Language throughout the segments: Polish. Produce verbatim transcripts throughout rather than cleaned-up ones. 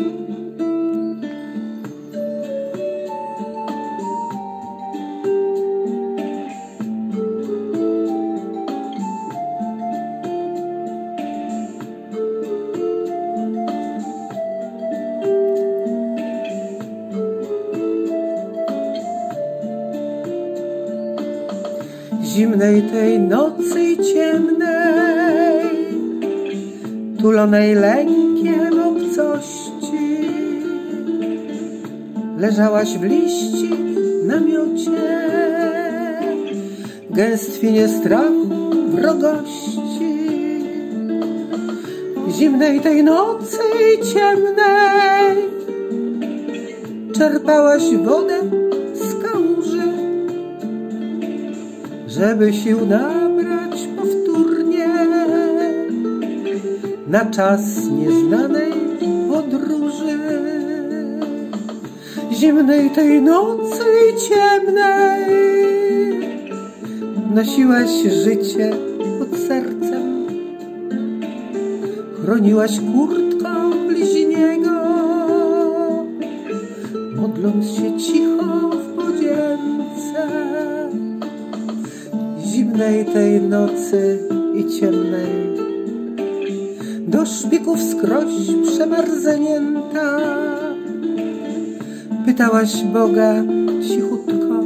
Zimnej tej nocy i ciemnej, tulonej lękiem obcości, leżałaś w liści namiocie, gęstwinie strachu, wrogości. Zimnej tej nocy i ciemnej czerpałaś wodę z kałuży, żeby sił nabrać powtórnie na czas nieznanej podróży. Zimnej tej nocy i ciemnej nosiłaś życie pod sercem, chroniłaś kurtką bliźniego, modląc się cicho w podzięce. Zimnej tej nocy i ciemnej do szpików skroś przemarznięta pytałaś Boga cichutko,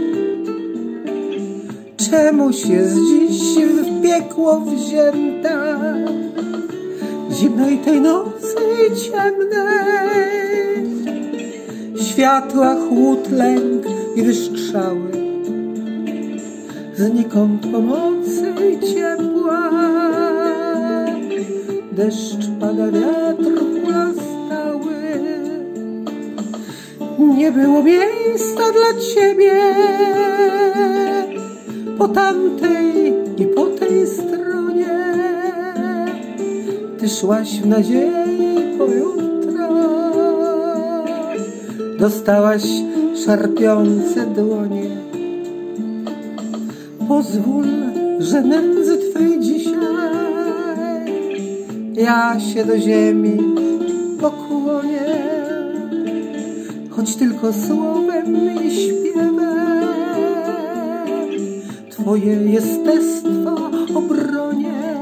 czemuś jest dziś w piekło wzięta. Zimnej tej nocy i ciemnej światła, chłód, lęk i wystrzały, znikąd pomocy i ciepła. Deszcz pada, wiatr hula stały. Nie było miejsca dla ciebie po tamtej i po tej stronie. Ty szłaś w nadziei pojutra, dostałaś szarpiące dłonie. Pozwól, że nędzy twej dzisiaj ja się do ziemi pokłonię, choć tylko słowem i śpiewem twoje jestestwo obronię.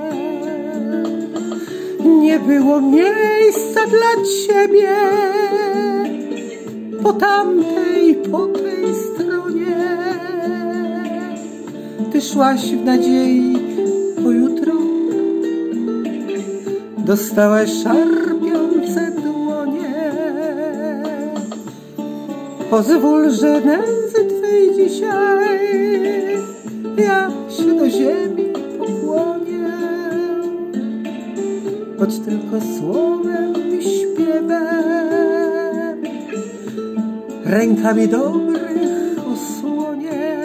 Nie było miejsca dla ciebie po tamtej, po tej stronie. Ty szłaś w nadziei pojutro, dostałaś szarpiące dłonie. Pozwól, że nędzy twej dzisiaj ja się do ziemi pokłonię, choć tylko słowem i śpiewem rękami dobrych osłonię.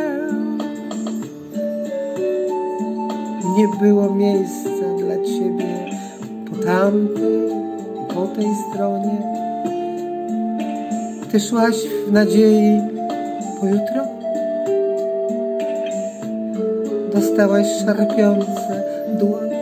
Nie było miejsca dla ciebie po tamtej i po tej stronie. Ty szłaś w nadziei pojutro, dostałaś szarpiące dłonie.